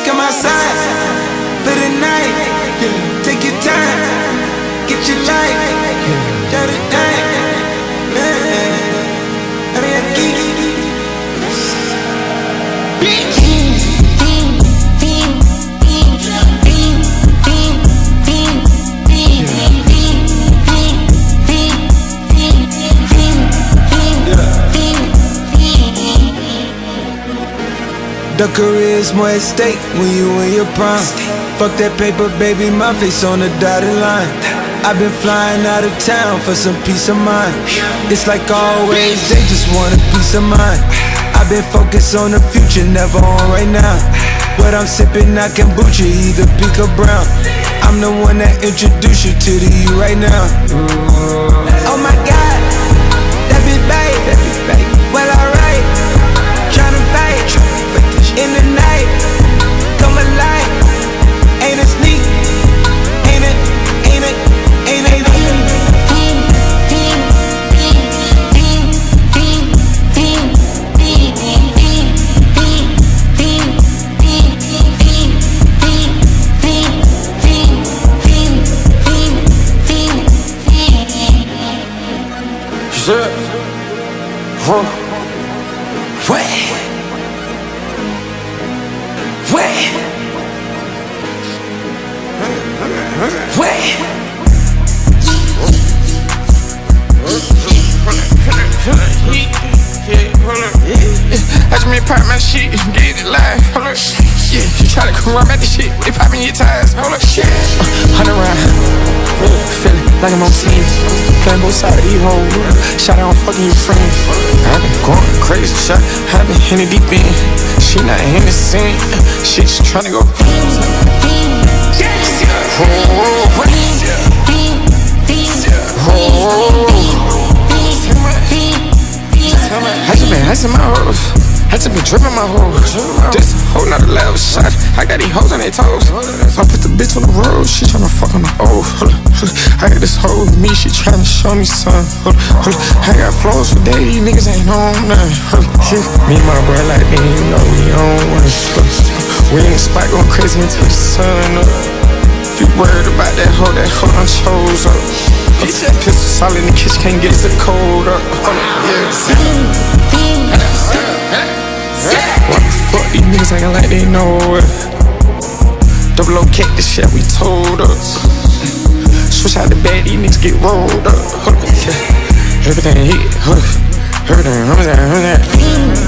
come outside for the night. Take your time, get your life. Dirty thing, I mean, geekin. The career's more at stake when you in your prime. Fuck that paper, baby, my face on the dotted line. I've been flying out of town for some peace of mind. It's like always, they just want a piece of mind. I've been focused on the future, never on right now. But I'm sippin' that kombucha, either pink or brown. I'm the one that introduced you to the you right now. Oh my God, that be babe, well alright. Tryna fight in the night, come alive. Ain't it sneak? Ain't it? I just made pop my shit, get it live, hold up. Yeah, you try to come around at the shit, they popping your tires, hold up. 100 round, feeling like I'm on team, playing both sides of these hoes. Shot out on fucking your friends. I been going crazy, shot, I been in the deep end. She not in the scene, she just tryna go. I just been my hoes, I just been dripping my hoes. This whole nother level shot, I got these hoes on their toes. I put the bitch on the road, she tryna fuck on the old. I got this hoe with me, she tryna show me something. I got flows for days, these niggas ain't on nothing. Me and my bro like me, you know we on one. We in the spot going crazy until the sun up. You worried about that hoe done chose up. Pistol solid in the kitchen, can't get the cold up. Why the fuck these niggas acting like they know it? Double O cake, this shit we told up. Switch out the bag, these niggas get rolled up. Everything hit, everything,